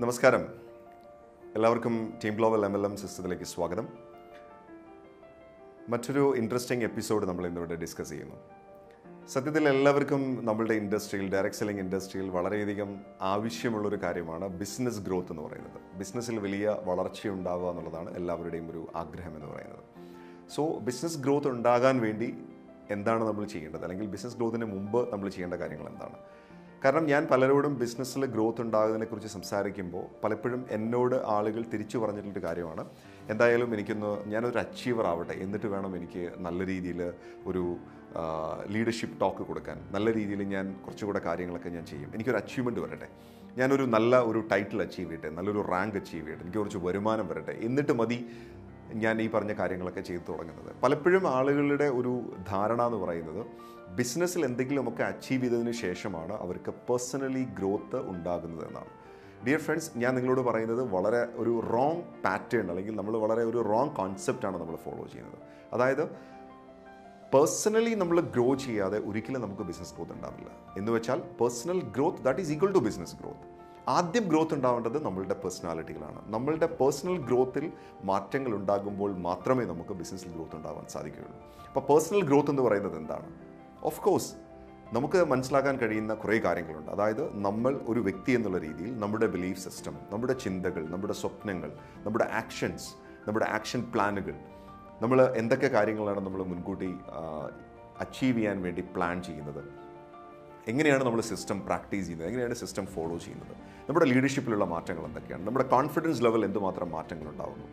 നമസ്കാരം. എല്ലാവർക്കും team global MLM സിസ്റ്റത്തിലേക്ക് സ്വാഗതം. മറ്റൊരു ഇൻട്രസ്റ്റിംഗ് എപ്പിസോഡ് നമ്മൾ ഇന്നിവിടെ ഡിസ്കസ് ചെയ്യുന്നു. സത്യത്തിൽ എല്ലാവർക്കും നമ്മളുടെ ഇൻഡസ്ട്രിയിൽ, ഡയറക്റ്റ് സെല്ലിംഗ് ഇൻഡസ്ട്രിയിൽ വളരെയധികം ആവശ്യമുള്ളൊരു കാര്യമാണ് ബിസിനസ് ഗ്രോത്ത് എന്ന് പറയുന്നത്. ബിസിനസ്സിൽ വലിയ വളർച്ചയുണ്ടാവുക എന്നുള്ളതാണ് എല്ലാവരുടെയും ഒരു ആഗ്രഹം എന്ന് പറയുന്നത്. സോ ബിസിനസ് ഗ്രോത്ത് ഉണ്ടാകാൻ വേണ്ടി എന്താണ് നമ്മൾ ചെയ്യേണ്ടത്, അല്ലെങ്കിൽ ബിസിനസ് ഗ്രോത്തിന് മുമ്പ് നമ്മൾ ചെയ്യേണ്ട കാര്യങ്ങൾ എന്താണ്? കാരണം ഞാൻ പലരോടും ബിസിനസ്സിൽ ഗ്രോത്ത് ഉണ്ടാകുന്നതിനെക്കുറിച്ച് സംസാരിക്കുമ്പോൾ പലപ്പോഴും എന്നോട് ആളുകൾ തിരിച്ചു പറഞ്ഞിട്ടുള്ളൊരു കാര്യമാണ്, എന്തായാലും ഞാനൊരു അച്ചീവർ ആവട്ടെ, എന്നിട്ട് വേണം എനിക്ക് നല്ല രീതിയിൽ ഒരു ലീഡർഷിപ്പ് ടോക്ക് കൊടുക്കാൻ, നല്ല രീതിയിൽ ഞാൻ കുറച്ചുകൂടെ കാര്യങ്ങളൊക്കെ ഞാൻ ചെയ്യും, എനിക്കൊരു അച്ചീവ്മെൻറ്റ് വരട്ടെ, ഞാനൊരു നല്ല ഒരു ടൈറ്റിൽ അച്ചീവ് ചെയ്യട്ടെ, നല്ലൊരു റാങ്ക് അച്ചീവ് ചെയ്യട്ടെ, എനിക്ക് കുറച്ച് വരുമാനം വരട്ടെ, എന്നിട്ട് മതി ഞാൻ ഈ പറഞ്ഞ കാര്യങ്ങളൊക്കെ ചെയ്തു തുടങ്ങുന്നത്. പലപ്പോഴും ആളുകളുടെ ഒരു ധാരണ എന്ന് പറയുന്നത് ബിസിനസ്സിൽ എന്തെങ്കിലുമൊക്കെ അച്ചീവ് ചെയ്തതിന് ശേഷമാണ് അവർക്ക് പേഴ്സണലി ഗ്രോത്ത് ഉണ്ടാകുന്നത് എന്നാണ്. ഡിയർ ഫ്രണ്ട്സ്, ഞാൻ നിങ്ങളോട് പറയുന്നത് വളരെ ഒരു റോങ് പാറ്റേൺ, അല്ലെങ്കിൽ നമ്മൾ വളരെ ഒരു റോങ് കോൺസെപ്റ്റാണ് നമ്മൾ ഫോളോ ചെയ്യുന്നത്. അതായത് പേഴ്സണലി നമ്മൾ ഗ്രോ ചെയ്യാതെ ഒരിക്കലും നമുക്ക് ബിസിനസ് ഗ്രോത്ത് ഉണ്ടാവില്ല. എന്ന് വെച്ചാൽ personal growth that is equal to business growth. ആദ്യം ഗ്രോത്ത് ഉണ്ടാവേണ്ടത് നമ്മളുടെ പേഴ്സണാലിറ്റികളാണ്. നമ്മളുടെ പേഴ്സണൽ ഗ്രോത്തിൽ മാറ്റങ്ങൾ ഉണ്ടാകുമ്പോൾ മാത്രമേ നമുക്ക് ബിസിനസ്സിൽ ഗ്രോത്ത് ഉണ്ടാകാൻ സാധിക്കുകയുള്ളൂ. അപ്പോൾ പേഴ്സണൽ ഗ്രോത്ത് എന്ന് പറയുന്നത് എന്താണ്? ഓഫ് കോഴ്സ് നമുക്ക് മനസ്സിലാക്കാൻ കഴിയുന്ന കുറേ കാര്യങ്ങളുണ്ട്. അതായത് നമ്മൾ ഒരു വ്യക്തി എന്നുള്ള രീതിയിൽ നമ്മുടെ ബിലീഫ് സിസ്റ്റം, നമ്മുടെ ചിന്തകൾ, നമ്മുടെ സ്വപ്നങ്ങൾ, നമ്മുടെ ആക്ഷൻസ്, നമ്മുടെ ആക്ഷൻ പ്ലാനുകൾ, നമ്മൾ എന്തൊക്കെ കാര്യങ്ങളാണ് നമ്മൾ മുൻകൂട്ടി അച്ചീവ് ചെയ്യാൻ വേണ്ടി പ്ലാൻ ചെയ്യുന്നത്, എങ്ങനെയാണ് നമ്മൾ സിസ്റ്റം പ്രാക്ടീസ് ചെയ്യുന്നത്, എങ്ങനെയാണ് സിസ്റ്റം ഫോളോ ചെയ്യുന്നത്, നമ്മുടെ ലീഡർഷിപ്പിലുള്ള മാറ്റങ്ങൾ എന്തൊക്കെയാണ്, നമ്മുടെ കോൺഫിഡൻസ് ലെവൽ എന്തുമാത്രം മാറ്റങ്ങൾ ഉണ്ടാകുന്നു,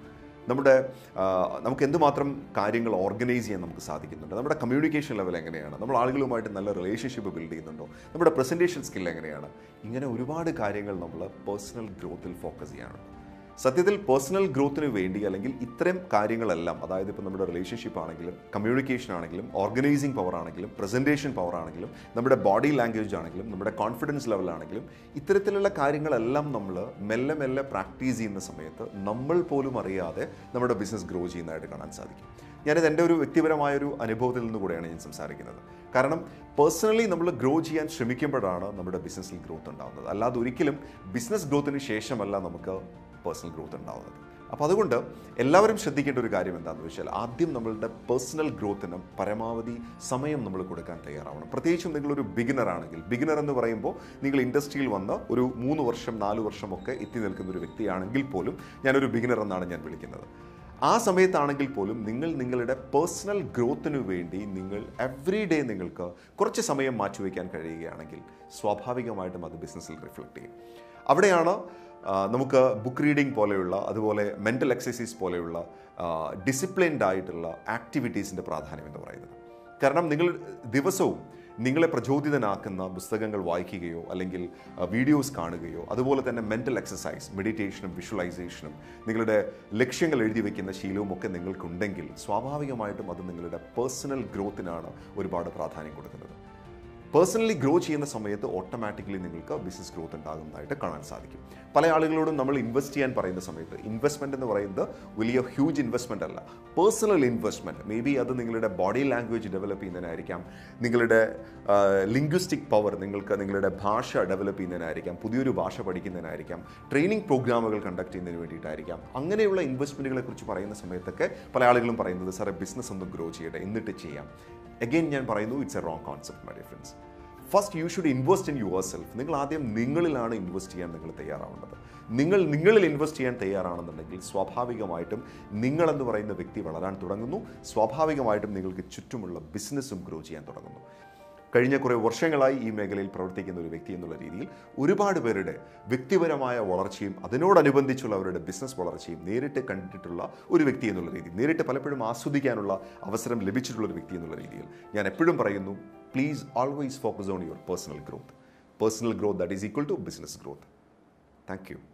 നമുക്ക് എന്തുമാത്രം കാര്യങ്ങൾ ഓർഗനൈസ് ചെയ്യാൻ നമുക്ക് സാധിക്കുന്നുണ്ട്, നമ്മുടെ കമ്മ്യൂണിക്കേഷൻ ലെവൽ എങ്ങനെയാണ്, നമ്മൾ ആളുകളുമായിട്ട് നല്ല റിലേഷൻഷിപ്പ് ബിൽഡ് ചെയ്യുന്നുണ്ടോ, നമ്മുടെ പ്രസൻറ്റേഷൻ സ്കിൽ എങ്ങനെയാണ്, ഇങ്ങനെ ഒരുപാട് കാര്യങ്ങൾ നമ്മൾ പേഴ്സണൽ ഗ്രോത്തിൽ ഫോക്കസ് ചെയ്യാനുണ്ട്. സത്യത്തിൽ പേഴ്സണൽ ഗ്രോത്തിന് വേണ്ടി, അല്ലെങ്കിൽ ഇത്തരം കാര്യങ്ങളെല്ലാം, അതായത് ഇപ്പോൾ നമ്മുടെ റിലേഷൻഷിപ്പ് ആണെങ്കിലും, കമ്മ്യൂണിക്കേഷൻ ആണെങ്കിലും, ഓർഗനൈസിങ് പവർ ആണെങ്കിലും, പ്രസൻറ്റേഷൻ പവർ ആണെങ്കിലും, നമ്മുടെ ബോഡി ലാംഗ്വേജ് ആണെങ്കിലും, നമ്മുടെ കോൺഫിഡൻസ് ലെവലാണെങ്കിലും, ഇത്തരത്തിലുള്ള കാര്യങ്ങളെല്ലാം നമ്മൾ മെല്ലെ മെല്ലെ പ്രാക്ടീസ് ചെയ്യുന്ന സമയത്ത് നമ്മൾ പോലും അറിയാതെ നമ്മുടെ ബിസിനസ് ഗ്രോ ചെയ്യുന്നതായിട്ട് കാണാൻ സാധിക്കും. ഞാനിത് എൻ്റെ ഒരു വ്യക്തിപരമായൊരു അനുഭവത്തിൽ നിന്ന് കൂടെയാണ് ഞാൻ സംസാരിക്കുന്നത്. കാരണം പേഴ്സണലി നമ്മൾ ഗ്രോ ചെയ്യാൻ ശ്രമിക്കുമ്പോഴാണ് നമ്മുടെ ബിസിനസ്സിൽ ഗ്രോത്ത് ഉണ്ടാകുന്നത്. അല്ലാതെ ഒരിക്കലും ബിസിനസ് ഗ്രോത്തിന് ശേഷമല്ല നമുക്ക് പേഴ്സണൽ ഗ്രോത്ത് ഉണ്ടാകുന്നത്. അപ്പോൾ അതുകൊണ്ട് എല്ലാവരും ശ്രദ്ധിക്കേണ്ട ഒരു കാര്യം എന്താണെന്ന് വെച്ചാൽ, ആദ്യം നമ്മളുടെ പേഴ്സണൽ ഗ്രോത്തിന് പരമാവധി സമയം നമ്മൾ കൊടുക്കാൻ തയ്യാറാവണം. പ്രത്യേകിച്ചും നിങ്ങളൊരു ബിഗിനർ ആണെങ്കിൽ, ബിഗിനർ എന്ന് പറയുമ്പോൾ നിങ്ങൾ ഇൻഡസ്ട്രിയിൽ വന്ന് ഒരു 3 വർഷം 4 വർഷമൊക്കെ എത്തി നിൽക്കുന്ന ഒരു വ്യക്തിയാണെങ്കിൽ പോലും ഞാനൊരു ബിഗിനർ എന്നാണ് ഞാൻ വിളിക്കുന്നത്. ആ സമയത്താണെങ്കിൽ പോലും നിങ്ങളുടെ പേഴ്സണൽ ഗ്രോത്തിന് വേണ്ടി നിങ്ങൾ എവറി ഡേ നിങ്ങൾക്ക് കുറച്ച് സമയം മാറ്റിവെക്കാൻ കഴിയുകയാണെങ്കിൽ സ്വാഭാവികമായിട്ടും അത് ബിസിനസ്സിൽ റിഫ്ലക്റ്റ് ചെയ്യും. അവിടെയാണ് നമുക്ക് ബുക്ക് റീഡിംഗ് പോലെയുള്ള, അതുപോലെ മെൻ്റൽ എക്സസൈസ് പോലെയുള്ള ഡിസിപ്ലിൻഡ് ആയിട്ടുള്ള ആക്ടിവിറ്റീസിൻ്റെ പ്രാധാന്യം എന്ന് പറയുന്നത്. കാരണം നിങ്ങൾ ദിവസവും നിങ്ങളെ പ്രചോദിതനാക്കുന്ന പുസ്തകങ്ങൾ വായിക്കുകയോ അല്ലെങ്കിൽ വീഡിയോസ് കാണുകയോ, അതുപോലെ തന്നെ മെൻ്റൽ എക്സസൈസ്, മെഡിറ്റേഷനും വിഷ്വലൈസേഷനും, നിങ്ങളുടെ ലക്ഷ്യങ്ങൾ എഴുതി വയ്ക്കുന്ന ശീലവും ഒക്കെ നിങ്ങൾക്കുണ്ടെങ്കിൽ സ്വാഭാവികമായിട്ടും അത് നിങ്ങളുടെ പേഴ്സണൽ ഗ്രോത്തിനാണ് ഒരുപാട് പ്രാധാന്യം കൊടുക്കുന്നത്. പേഴ്സണലി ഗ്രോ ചെയ്യുന്ന സമയത്ത് ഓട്ടോമാറ്റിക്കലി നിങ്ങൾക്ക് ബിസിനസ് ഗ്രോത്ത് ഉണ്ടാകുന്നതായിട്ട് കാണാൻ സാധിക്കും. പല ആളുകളോടും നമ്മൾ ഇൻവെസ്റ്റ് ചെയ്യാൻ പറയുന്ന സമയത്ത്, ഇൻവെസ്റ്റ്മെൻറ്റ് എന്ന് പറയുന്നത് വലിയ ഹ്യൂജ് ഇൻവെസ്റ്റ്മെൻ്റ് അല്ല, പേഴ്സണൽ ഇൻവെസ്റ്റ്മെൻറ്റ്. മേ ബി അത് നിങ്ങളുടെ ബോഡി ലാംഗ്വേജ് ഡെവലപ്പ് ചെയ്യുന്നതിനായിരിക്കാം, നിങ്ങളുടെ ലിംഗ്വിസ്റ്റിക് പവർ, നിങ്ങളുടെ ഭാഷ ഡെവലപ്പ് ചെയ്യുന്നതിനായിരിക്കാം, പുതിയൊരു ഭാഷ പഠിക്കുന്നതിനായിരിക്കാം, ട്രെയിനിങ് പ്രോഗ്രാമുകൾ കണ്ടക്ട് ചെയ്യുന്നതിന് വേണ്ടിയിട്ടായിരിക്കാം. അങ്ങനെയുള്ള ഇൻവെസ്റ്റ്മെൻറ്റുകളെ കുറിച്ച് പറയുന്ന സമയത്തൊക്കെ പല ആളുകളും പറയുന്നത്, സാറേ ബിസിനസ് ഒന്ന് ഗ്രോ ചെയ്യട്ടെ എന്നിട്ട് ചെയ്യാം. അഗെയിൻ ഞാൻ പറയുന്നു, it's a wrong concept my dear friends. First you should invest in yourself. നിങ്ങൾ ആദ്യം നിങ്ങളിലാണ് ഇൻവെസ്റ്റ് ചെയ്യാൻ നിങ്ങൾ തയ്യാറാവേണ്ടത്. നിങ്ങളിൽ ഇൻവെസ്റ്റ് ചെയ്യാൻ തയ്യാറാണെന്നുണ്ടെങ്കിൽ സ്വാഭാവികമായിട്ടും നിങ്ങളെന്ന് പറയുന്ന വ്യക്തി വളരാൻ തുടങ്ങുന്നു. സ്വാഭാവികമായിട്ടും നിങ്ങൾക്ക് ചുറ്റുമുള്ള ബിസിനസ്സും ഗ്രോ ചെയ്യാൻ തുടങ്ങുന്നു. കഴിഞ്ഞ കുറേ വർഷങ്ങളായി ഈ മേഖലയിൽ പ്രവർത്തിക്കുന്ന ഒരു വ്യക്തി എന്നുള്ള രീതിയിൽ ഒരുപാട് പേരുടെ വ്യക്തിപരമായ വളർച്ചയും അതിനോടനുബന്ധിച്ചുള്ള അവരുടെ ബിസിനസ് വളർച്ചയും നേരിട്ട് കണ്ടിട്ടുള്ള ഒരു വ്യക്തി എന്നുള്ള രീതിയിൽ, നേരിട്ട് പലപ്പോഴും ആസ്വദിക്കാനുള്ള അവസരം ലഭിച്ചിട്ടുള്ള ഒരു വ്യക്തി എന്നുള്ള രീതിയിൽ ഞാൻ എപ്പോഴും പറയുന്നു, please always focus on your personal growth. Personal growth that is equal to business growth. Thank you.